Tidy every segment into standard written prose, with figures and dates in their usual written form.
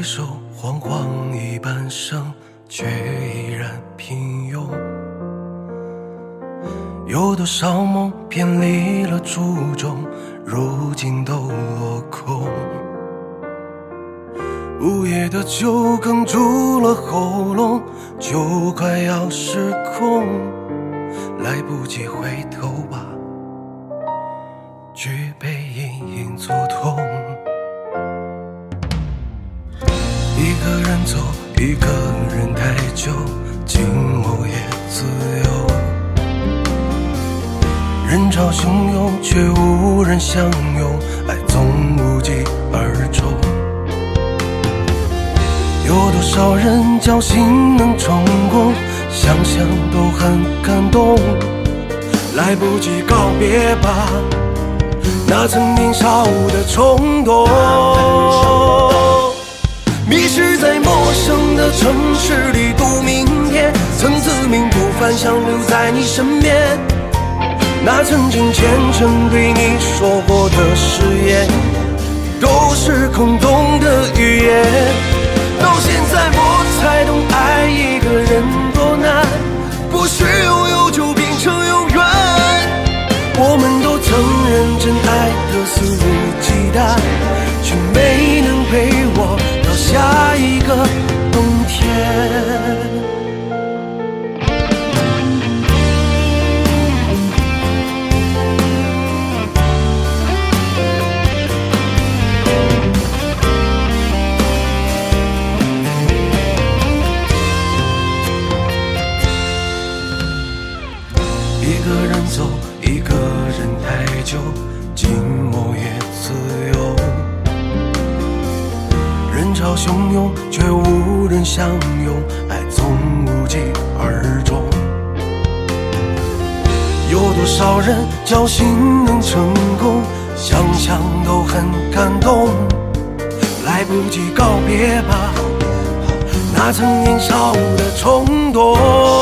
回首，惶惶一半生，却依然平庸。有多少梦偏离了初衷，如今都落空。午夜的酒哽住了喉咙，就快要失控，来不及回头吧，举杯隐隐作痛。一个人走，一个人太久，静默也自由。人潮汹涌，却无人相拥，爱总无疾而终。有多少人侥幸能成功，想想都很感动。来不及告别吧，那曾年少的冲动。迷失在陌生的城市里度明天，曾自命不凡想留在你身边。那曾经虔诚对你说过的誓言，都是空洞的语言。到现在我才懂，爱一个人多难，不是拥有就变成永远。我们都曾认真爱得肆无忌惮，却没能陪我到下一个冬天。一个人走，一个人太久，静默也自由。人潮汹涌，却无人相拥，爱总无疾而终。有多少人侥幸能成功，想想都很感动。来不及告别吧，那曾年少的冲动。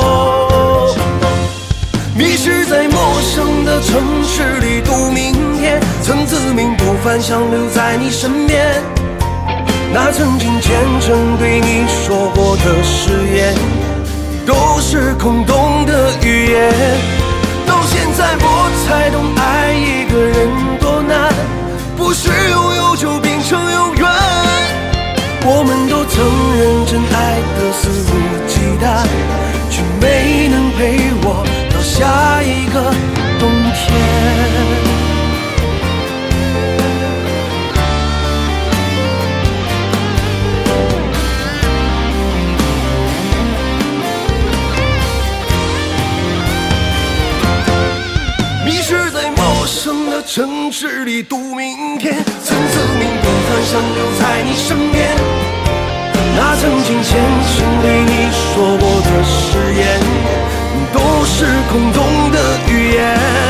迷失在陌生的城市里度明天，曾自命不凡想留在你身边。那曾经虔诚对你说过的誓言，都是空洞的语言。到现在我才懂，爱一个人多难，不是拥有就变成永远。我们都曾认真爱得肆无忌惮，却没能陪我到下一个冬天。迷失在陌生的城市里度明天，曾自命不凡想留在你身边。那曾经虔诚对你说过的誓言，都是空洞的语言。